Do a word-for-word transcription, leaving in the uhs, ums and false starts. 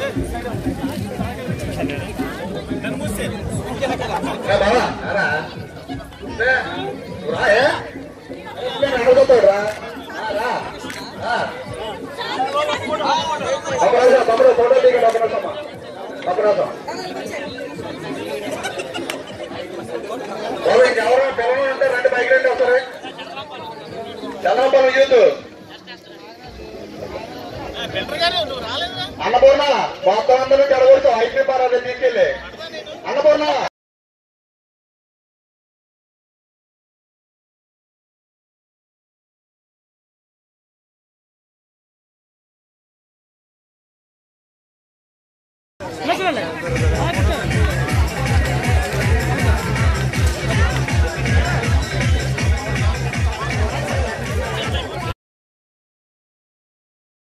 తమ్ముడు ఫోటో దిగండి ఒక నిమిషం ఒక నిమిషం బాబు ఇంకెవరో పిల్లలు ఉంటే రెండు బైక్ రండి వస్తారు చంద్రబాబు యూత్ అన్నపూర్ణ మొత్తం అందరూ జరగవచ్చు ఐపీ పారాది తీసుకెళ్ళి అన్నపూర్ణ Let's go.